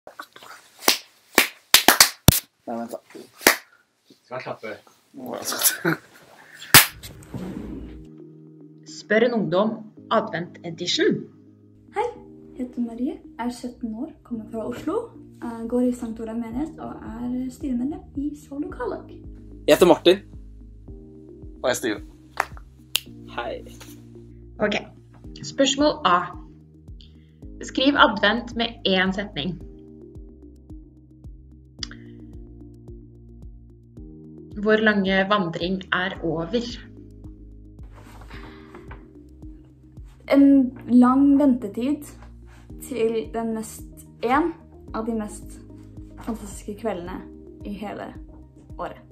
Nei, vent da. Skal jeg klappe? Spør en ungdom Advent Edition. Hei, jeg heter Marie, er 17 år, kommer fra Oslo, går i St. Olav menighet og er styremedlem i Sval lokallag. Jeg heter Martin. Og jeg er Steven. Hei. Ok, spørsmål A. Beskriv advent med én setning. Hvor lange vandring er over? En lang ventetid til en av de mest fantastiske kveldene i hele året.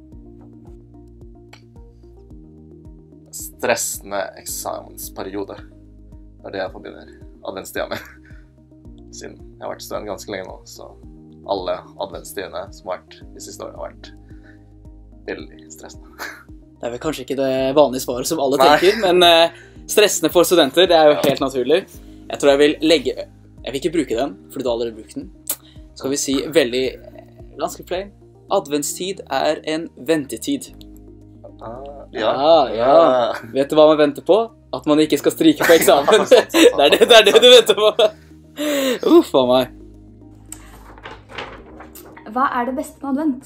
Stressende eksamensperiode. Det er det jeg forbinder adventstida med. Siden jeg har vært student ganske lenge nå, så alle adventstidene som har vært de siste årene har vært veldig stressende. Det er vel kanskje ikke det vanlige svaret som alle tenker, men stressende for studenter, det er jo helt naturlig. Jeg tror jeg vil ikke bruke den, fordi du allerede brukt den. Skal vi si veldig ganske plain. Adventstid er en ventetid. Ja. Vet du hva man venter på? At man ikke skal stryke på eksamen. Det er det du venter på. Uff av meg. Hva er det beste med advent?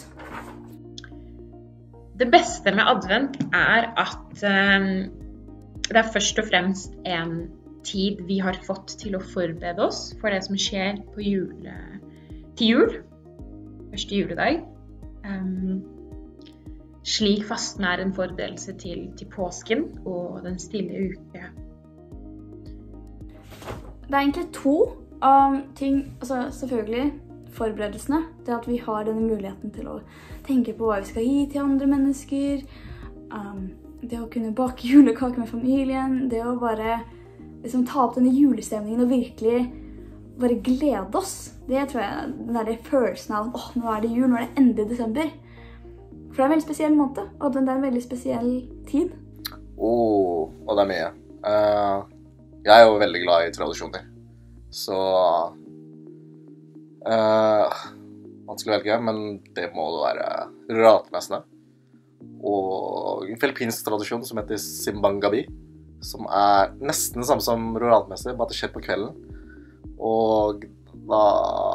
Det beste med advent er at det er først og fremst en tid vi har fått til å forberede oss for det som skjer på til jul. Første juledag. Slik fasten er en forberedelse til påsken og den stille uke. Det er egentlig to ting, altså selvfølgelig forberedelsene, det at vi har denne muligheten til å tenke på hva vi skal gi til andre mennesker, det å kunne bake julekake med familien, det å bare liksom ta opp denne julestemningen og virkelig bare glede oss. Det tror jeg, den der følelsen av, nå er det jul, nå er det endelig desember. For det er en veldig spesiell måte, og det er en veldig spesiell tid. Og det er mye. Jeg er jo veldig glad i tradisjoner, så vanskelig å velge, men det må være ruralmessene. Og en filippinsk tradisjon som heter Simbangabi, som er nesten det samme som ruralmesse, bare det skjer på kvelden. Og da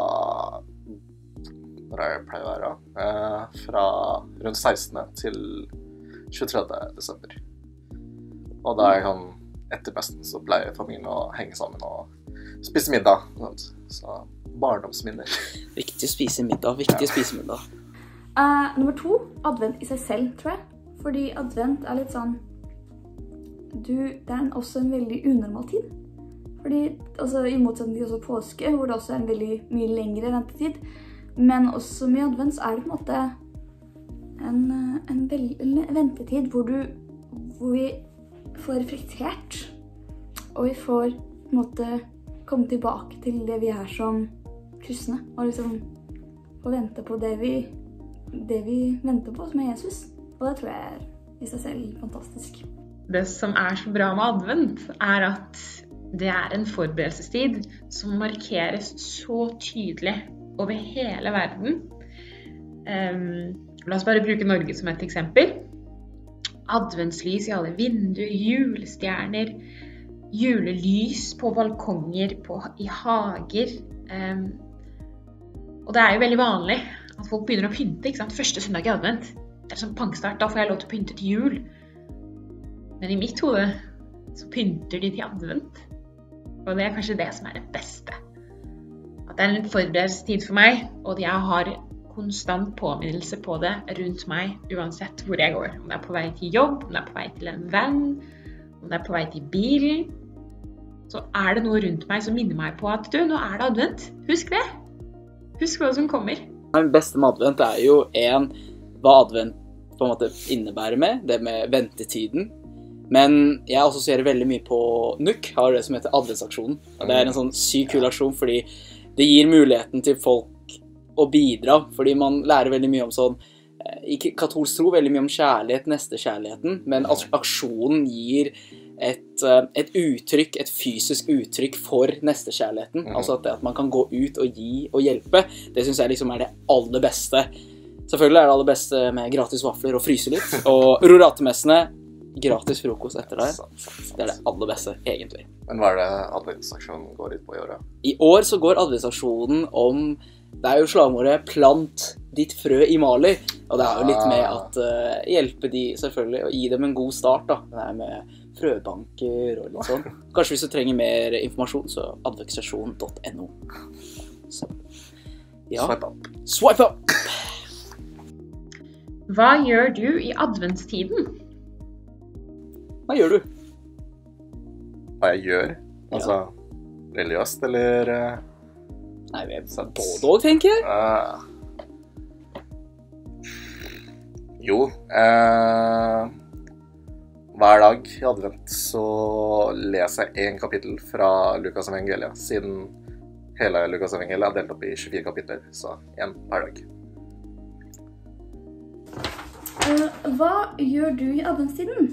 når det pleier å være, fra rundt 16. til 23. desember. Og da er sånn, etter festen så pleier familien å henge sammen og spise middag. Så barndomsminner. Viktig å spise middag, viktig å spise middag. Nummer 2, advent i seg selv, tror jeg. Fordi advent er litt sånn, det er også en veldig unormal tid. Fordi, altså, i motsetning til også påske, hvor det også er en veldig mye lengre ventetid, men også med advent så er det på en måte en ventetid hvor vi får reflektert, og vi får på en måte komme tilbake til det vi er som kristne, og liksom få vente på det vi venter på, som er Jesus. Og det tror jeg er i seg selv fantastisk. Det som er så bra med advent er at det er en forberedelsestid som markeres så tydelig over hele verden. La oss bare bruke Norge som et eksempel. Adventslys i alle vinduer, julestjerner, julelys på balkonger, i hager. Og det er jo veldig vanlig at folk begynner å pynte, ikke sant? Første søndag i advent. Det er som pangstart, da får jeg lov til å pynte til jul. Men i mitt hode så pynter de til advent. Og det er kanskje det som er det beste. At det er en forberedelsestid for meg, og jeg har konstant påminnelse på det rundt meg, uansett hvor jeg går. Om det er på vei til jobb, om det er på vei til en venn, om det er på vei til bilen. Så er det noe rundt meg som minner meg på at nå er det advent. Husk det. Husk hva som kommer. Det beste med advent er jo hva advent på en måte innebærer det med ventetiden. Men jeg assosierer veldig mye på NUK, har det som heter adventsaksjonen. Det er en sånn syk kul aksjon, fordi det gir muligheten til folk å bidra, fordi man lærer veldig mye om sånn, i katolsk tro veldig mye om kjærlighet, nestekjærligheten, men aksjonen gir et uttrykk, et fysisk uttrykk for nestekjærligheten. Altså at man kan gå ut og gi og hjelpe, det synes jeg liksom det aller beste. Selvfølgelig det aller beste med gratis vafler og fryse litt, og roratemessene, gratis frokost etter der. Det det aller beste, egentlig. Men hva det adventsaksjonen går ut på i året? I år så går adventsaksjonen om, det jo slagordet, plant ditt frø i Mali. Og det jo litt med at hjelpe de selvfølgelig, og gi dem en god start da. Det med frøbanker og litt sånn. Kanskje hvis du trenger mer informasjon, så adventstasjon.no. Så, ja. Swipe up. Swipe up! Hva gjør du i adventstiden? Hva gjør du? Hva jeg gjør? Altså, religiøst, eller... Nei, vi både og, tenker jeg. Jo, hver dag i advent så leser jeg en kapittel fra Lukas evangeliet, siden hele Lukas evangeliet delt opp i 24 kapitler, så en hver dag. Hva gjør du i adventstiden?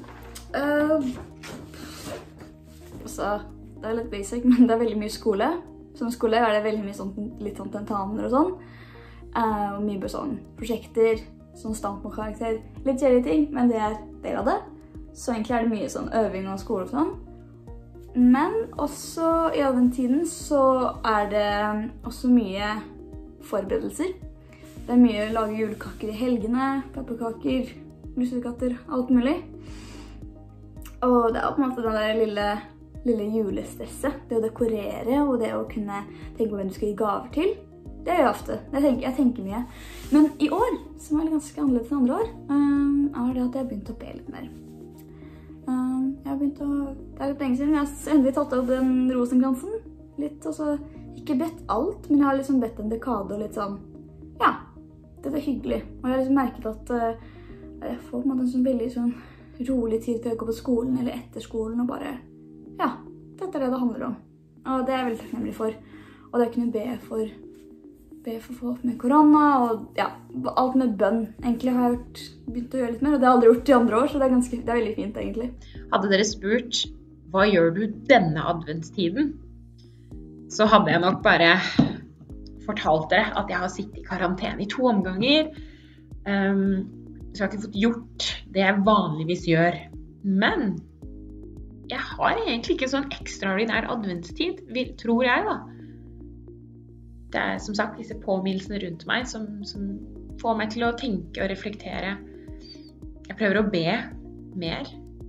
Altså, det litt basic, men det veldig mye skole. Som skole det veldig mye sånn, litt sånn tentamener og sånn. Og mye sånn prosjekter, sånn standpunktkarakter, litt kjedelige ting, men det del av det. Så egentlig det mye sånn øving og skole og sånn. Men også i adventtiden så det også mye forberedelser. Det mye å lage julekaker i helgene, pepperkaker, lussekatter, alt mulig. Og det på en måte det der lille julestresset, det å dekorere og det å kunne tenke på hvem du skal gi gaver til. Det gjør jeg ofte. Jeg tenker mye. Men i år, som ganske annerledes enn andre år, det at jeg begynte å be litt mer. Det litt lenge siden, men jeg har endelig tatt opp den rosenkransen. Litt, altså, ikke bedt alt, men jeg har liksom bedt en dekade og litt sånn, ja, dette hyggelig. Og jeg har liksom merket at jeg får på en måte en sånn veldig sånn rolig tid før jeg går på skolen eller etter skolen og bare, ja, dette det handler om. Og det jeg veldig takknemlig for. Og det å kunne be for folk med korona, og ja, alt med bønn. Egentlig har jeg begynt å gjøre litt mer, og det har jeg aldri gjort i andre år, så det er veldig fint egentlig. Hadde dere spurt, hva gjør du denne adventstiden? Så hadde jeg nok bare fortalt dere at jeg har sittet i karantene i 2 omganger. Så jeg har ikke fått gjort det jeg vanligvis gjør. Men jeg har egentlig ikke sånn ekstraordinær adventstid, tror jeg da. Det som sagt disse påminnelsene rundt meg som får meg til å tenke og reflektere. Jeg prøver å be mer.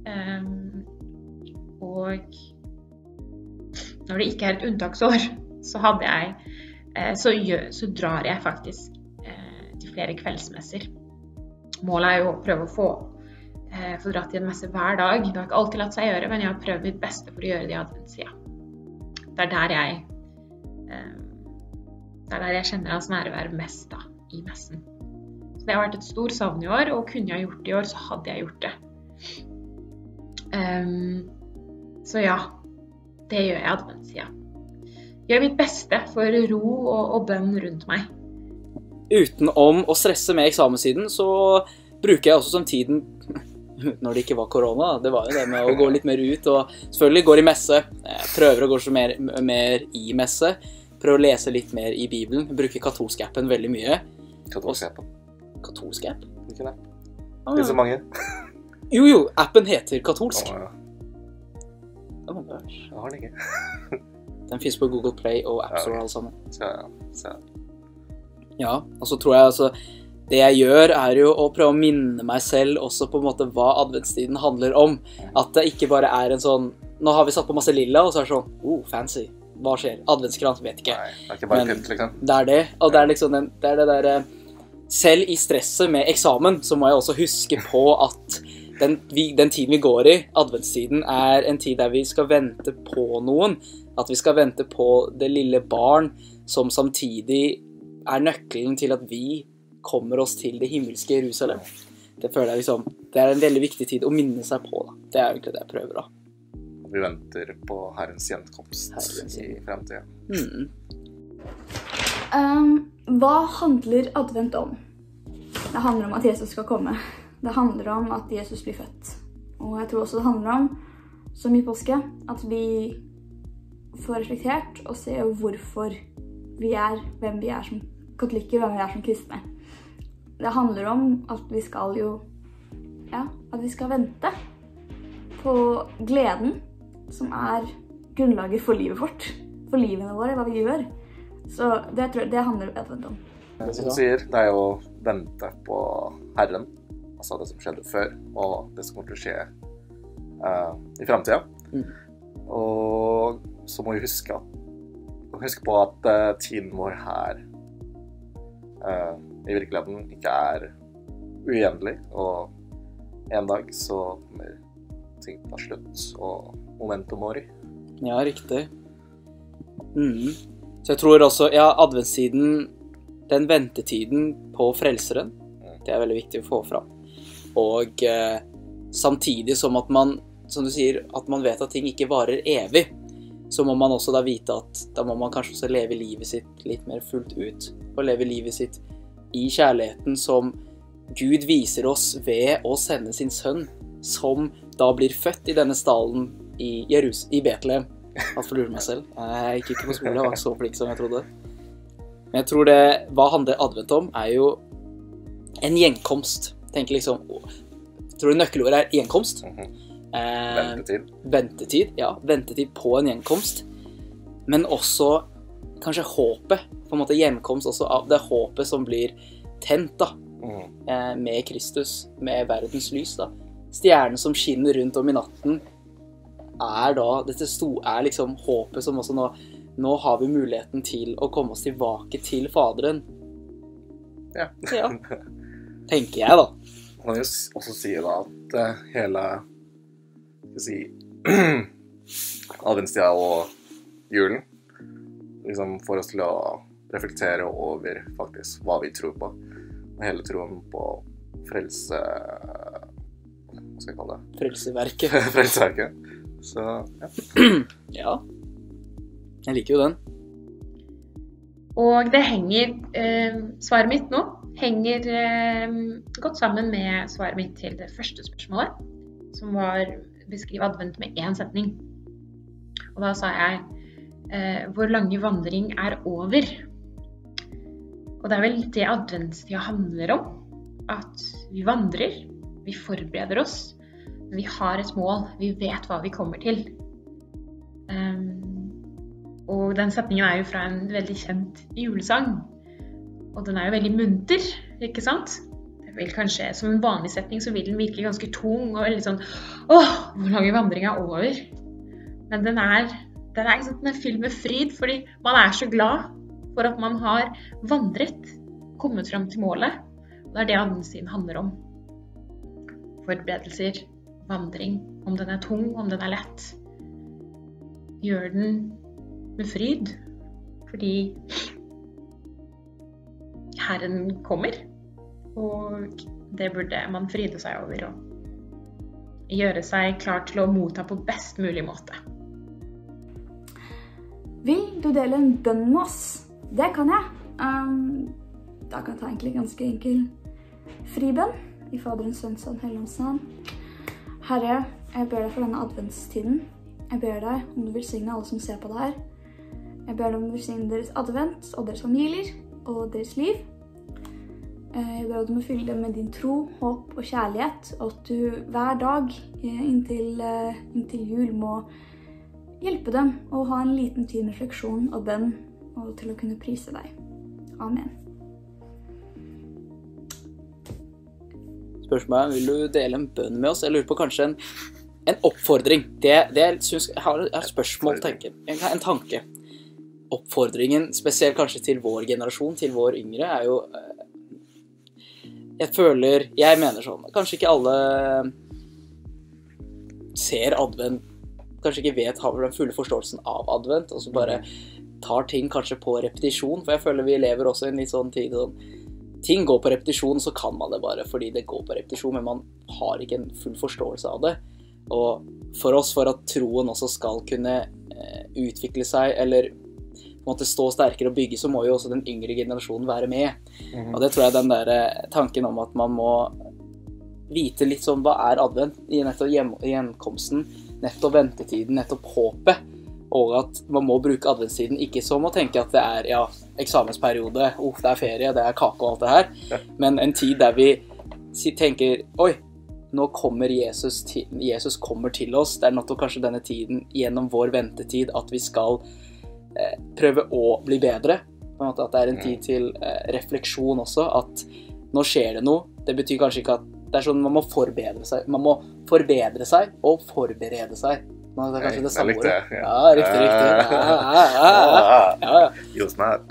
Og når det ikke et unntaksår, så drar jeg faktisk til flere kveldsmesser. Målet jo å prøve å få dratt i en messe hver dag. Det har ikke alltid latt seg gjøre, men jeg har prøvd mitt beste for å gjøre det i adventstida. Det der jeg kjenner hans nærvær mest da, i messen. Så det har vært et stor savn i år, og kunne jeg gjort det i år, så hadde jeg gjort det. Så ja, det gjør jeg i adventstida. Gjør mitt beste for ro og bønn rundt meg. Utenom å stresse med eksamenstiden, så bruker jeg også som tiden, når det ikke var korona, det var jo det med å gå litt mer ut, og selvfølgelig går i messe, prøver å gå så mer i messe, prøver å lese litt mer i Bibelen, bruker katolsk-appen veldig mye. Katolsk-appen? Katolsk-app? Ikke det? Det så mange. Jo, appen heter katolsk. Ja. Jeg har den ikke. Den finnes på Google Play og App Store alle sammen. Så. Ja, og så tror jeg altså, det jeg gjør jo å prøve å minne meg selv også på en måte hva adventstiden handler om. At det ikke bare en sånn, nå har vi satt på masse lilla, og så det sånn, fancy. Hva skjer? Adventskrans, vet ikke. Nei, det ikke bare pynt, liksom. Det det, og det liksom det der, selv i stresset med eksamen, så må jeg også huske på at den tiden vi går i, adventstiden, en tid der vi skal vente på noen. At vi skal vente på det lille barn, som samtidig nøkkelen til at vi kommer oss til det himmelske Jerusalem. Det føler jeg liksom, det en veldig viktig tid å minne seg på da. Det egentlig det jeg prøver da. Vi venter på Herrens gjenkomst i fremtiden. Hva handler advent om? Det handler om at Jesus skal komme. Det handler om at Jesus blir født. Og jeg tror også det handler om som i påske, at vi får reflektert og se hvorfor vi hvem vi som katolikker, hvem vi som kristne. Det handler om at vi skal at vi skal vente på gleden som grunnlaget for livet vårt, for livene våre, hva vi gjør. Så det handler advent om. Det som du sier, det å vente på Herren, altså det som skjedde før, og det som kommer til å skje i fremtiden. Og så må vi huske på at tiden vår her i virkeligheten ikke uendelig, og en dag så kommer ting til å ta slutt, og momentum mori. Ja, riktig. Så jeg tror også, adventstiden, den ventetiden på frelseren, det veldig viktig å få fram. Og samtidig som at man, som du sier, at man vet at ting ikke varer evig, så må man også da vite at da må man kanskje også leve livet sitt litt mer fullt ut, og leve livet sitt i kjærligheten som Gud viser oss ved å sende sin sønn, som da blir født i denne stallen i Betlehem. Jeg forlurer meg selv. Jeg gikk ikke på skole, jeg var ikke så flink som jeg trodde. Men jeg tror hva handler advent om, jo en gjenkomst. Tenker liksom, tror du nøkkelordet gjenkomst? Ventetid. Ventetid, ja. Ventetid på en gjenkomst. Men også kanskje håpet, på en måte gjenkomst også av det håpet som blir tent da, med Kristus, med verdens lys da. Stjernen som skinner rundt om i natten liksom håpet som også nå har vi muligheten til å komme oss tilbake til Faderen. Ja. Ja. Tenker jeg da. Man kan jo også si da at hele adventstida og julen liksom får oss til å reflektere over faktisk hva vi tror på. Og hele troen på frelse... Hva skal jeg kalle det? Frelseverket. Frelseverket. Så, ja. Ja. Jeg liker jo den. Og det henger, svaret mitt nå, henger godt sammen med svaret mitt til det første spørsmålet, som var beskrive advent med én setning. Og da sa jeg, vår lange vandring over. Og det vel det adventstida handler om, at vi vandrer, vi forbereder oss, vi har et mål, vi vet hva vi kommer til. Og den setningen jo fra en veldig kjent julesang, og den jo veldig munter, ikke sant? Det vil kanskje, som en vanlig setning, så vil den virke ganske tung, og litt sånn, hvor lange vandring over. Men den fylt med fryd, fordi man så glad for at man har vandret, kommet frem til målet. Og det det adventstiden handler om. Forberedelser, vandring, om den tung, om den lett. Gjør den med fryd, fordi Herren kommer, og det burde man fryde seg over og gjøre seg klar til å motta på best mulig måte. Vil du dele en bønn med oss? Det kan jeg. Da kan jeg ta egentlig ganske enkel fribønn i Faderens, Sønns og Helligåndens navn. Herre, jeg ber deg for denne adventstiden. Jeg ber deg om du velsigne alle som ser på det her. Jeg ber deg om du velsigne deres advent og deres familier og deres liv. Jeg ber deg om du må fylle dem med din tro, håp og kjærlighet, og at du hver dag inntil jul må hjelpe dem å ha en liten tid med refleksjon og bønn, og til å kunne prise deg. Amen. Spørsmålet vil du dele en bønn med oss? Jeg lurer på kanskje en oppfordring. Jeg har et spørsmål, en tanke. Oppfordringen, spesielt kanskje til vår generasjon, til vår yngre, jo... Jeg mener sånn, kanskje ikke alle ser advent, kanskje ikke har den fulle forståelsen av advent, og så bare tar ting kanskje på repetisjon, for jeg føler vi lever også i en litt sånn tid, ting går på repetisjon, så kan man det bare fordi det går på repetisjon, men man har ikke en full forståelse av det. Og for oss, for at troen også skal kunne utvikle seg, eller på en måte stå sterkere og bygge, så må jo også den yngre generasjonen være med. Og det tror jeg den der tanken om at man må vite litt sånn, hva advent i nettopp gjenkomsten, nettopp ventetiden, nettopp håpet, og at man må bruke adventstiden ikke som å tenke at det er, ja, eksamensperiode, det er ferie, det er kake og alt det her, men en tid der vi tenker, oi, nå kommer Jesus kommer til oss, det er nettopp kanskje denne tiden, gjennom vår ventetid, at vi skal prøve å bli bedre, på en måte at det er en tid til refleksjon også, at nå skjer det noe, det betyr kanskje ikke at det er sånn man må forbedre seg og forberede seg. Det er kanskje det samme ordet. Ja, riktig. Ja. Jo, snart.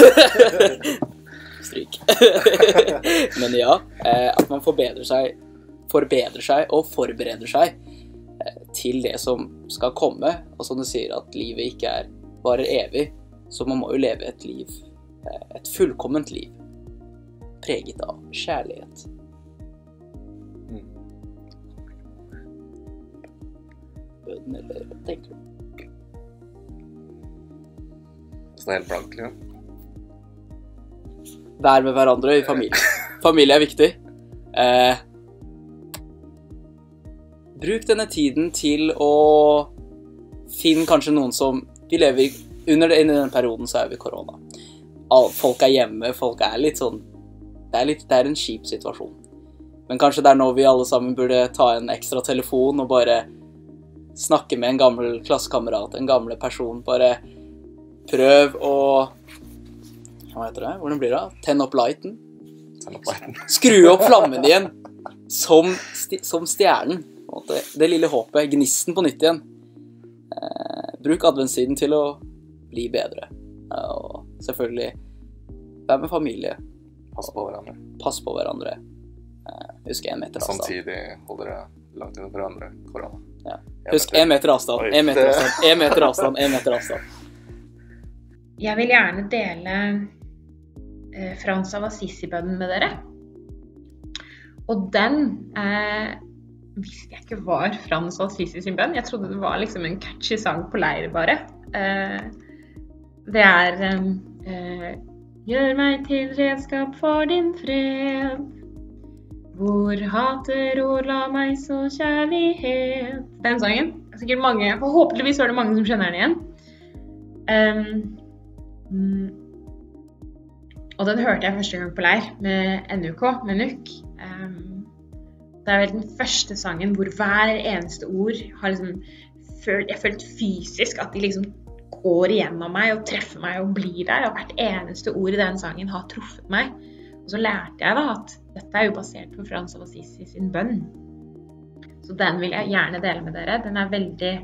Stryk. Men ja, at man forbedrer seg og forbereder seg til det som skal komme. Og som du sier, at livet ikke varer evig, så man må jo leve et liv, et fullkomment liv, preget av kjærlighet. Bøden, eller hva tenker du? Så det er helt blank, ja. Vær med hverandre i familie. Familie er viktig. Bruk denne tiden til å finne kanskje noen som vi lever under denne perioden, så er vi korona. Folk er hjemme, folk er litt sånn, det er en kjip situasjon. Men kanskje det er nå vi alle sammen burde ta en ekstra telefon og bare snakke med en gammel klassekamerat, en gammel person, bare prøv å, hva heter det? Hvordan blir det? Tenn opp lighten. Skru opp flammen igjen, som stjernen. Det lille håpet, gnisten på nytt igjen. Bruk adventstiden til å bli bedre. Og selvfølgelig, vær med familie. Pass på hverandre. Husk 1 meter avstand. Samtidig holder det langt under hverandre, korona. Ja. Husk 1 meter avstand, 1 meter avstand, 1 meter avstand, 1 meter avstand. Jeg vil gjerne dele Frans av Assisi-bønnen med dere. Og den visste jeg ikke var Frans av Assisi sin bønn. Jeg trodde det var liksom en catchy sang på leir bare. Det gjør meg til redskap for din fred. Hvor hater og la meg så kjærlighet. Den sangen. Sikkert mange, forhåpentligvis er det mange som kjenner den igjen. Og den hørte jeg første gang på leir med NUK, med NUK. Det er vel den første sangen hvor hver eneste ord har liksom jeg følt fysisk at de liksom går igjennom meg og treffer meg og blir der. Og hvert eneste ord i den sangen har truffet meg. Og så lærte jeg da at dette er jo basert på Frans av Assisi sin bønn. Så den vil jeg gjerne dele med dere. Den er veldig,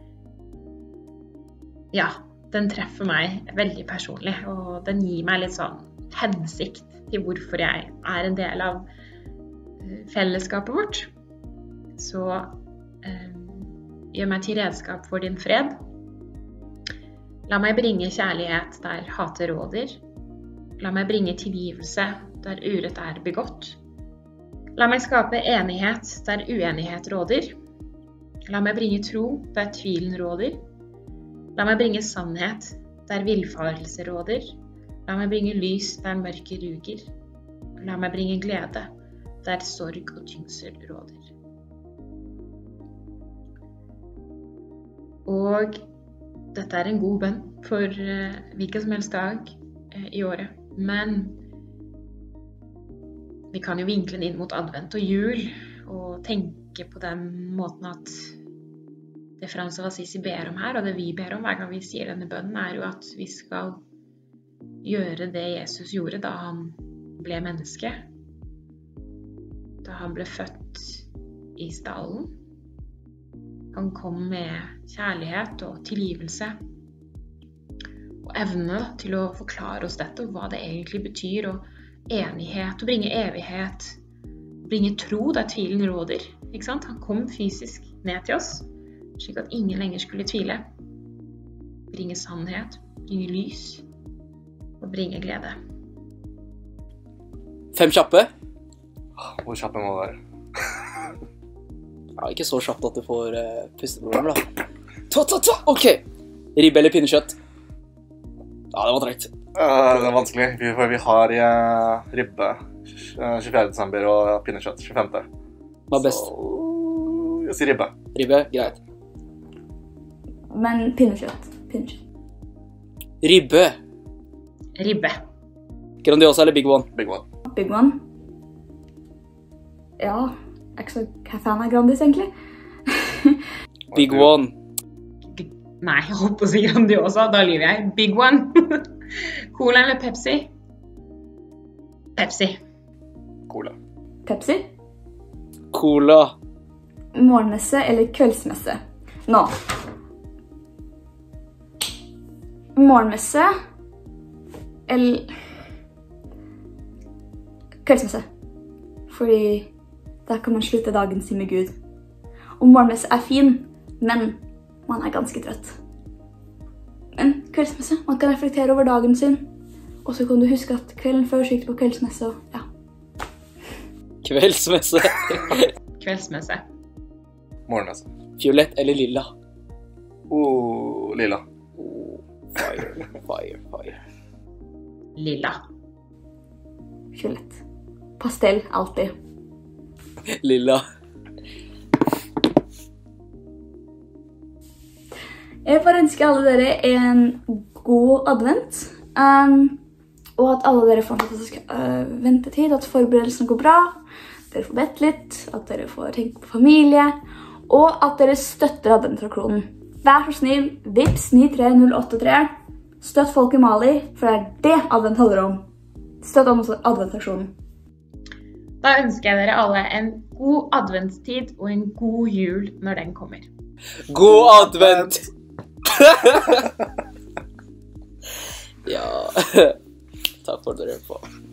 ja, den treffer meg veldig personlig. Og den gir meg litt sånn hensikt til hvorfor jeg er en del av fellesskapet vårt. Så gjør meg til redskap for din fred. La meg bringe kjærlighet der hatet råder. La meg bringe tilgivelse der urett er begått. La meg skape enighet der uenighet råder. La meg bringe tro der tvilen råder. La meg bringe sannhet der villfarelse råder. La meg bringe lys der mørket ruger. La meg bringe glede der sorg og tyngsel råder. Og dette er en god bønn for hvilken som helst dag i året. Men vi kan jo vinkle den inn mot advent og jul, og tenke på den måten at det Frans av Assisi ber om her, og det vi ber om hver gang vi sier denne bønnen, er jo at vi skal gjøre det Jesus gjorde da han ble menneske. Da han ble født i stallen. Han kom med kjærlighet og tilgivelse. Og evne til å forklare oss dette, og hva det egentlig betyr, og enighet, å bringe evighet, bringe tro der tvilen råder. Ikke sant? Han kom fysisk ned til oss, slik at ingen lenger skulle tvile. Bringe sannhet, bringe lys, og bringe glede. 5 kjappe. Hvor kjappe må det være? Ja, ikke så kjapt at du får pusteproblemer da. Ok. Ribbe eller pinnekjøtt? Ja, det var trekt. Det er vanskelig, for vi har ribbe 24. desember og pinnekjøtt 25. Hva er best? Så jeg sier ribbe. Ribbe, greit. Men pinnekjøtt. Pinnekjøtt. Ribbe. Ribbe. Grandiosa eller Big One? Big One. Big One. Ja, jeg er ikke så fan av Grandis, egentlig. Big One. Nei, jeg holdt på å si Grandiosa, da lyver jeg. Big One. Cola eller Pepsi? Pepsi. Cola. Pepsi. Cola. Morgenmesse eller kveldsmesse? Nå. Morgenmesse eller kveldsmesse. Fordi da kan man slutte dagen sin med Gud. Og morgenmesse er fin, men man er ganske trøtt. Men kveldsmesse, man kan reflektere over dagen sin. Og så kan du huske at kvelden før så gikk du på kveldsmesse, og ja. Kveldsmesse. Kveldsmesse. Morgenmesse. Fiolett eller lilla? Lilla. Fire, fire, fire. Lilla. Fiolett. Pastell, alltid. Lilla. Jeg bare ønsker alle dere en god advent. Og at alle dere får en fantastisk ventetid, at forberedelsene går bra, dere får bedt litt, at dere får tenke på familie, og at dere støtter adventsaksjonen. Vær så snill, vips 93083. Støtt folk i Mali, for det er det advent handler om. Støtt adventsaksjonen. Da ønsker jeg dere alle en god adventstid og en god jul når den kommer. God advent! Ja. Takk for at dere hørte på.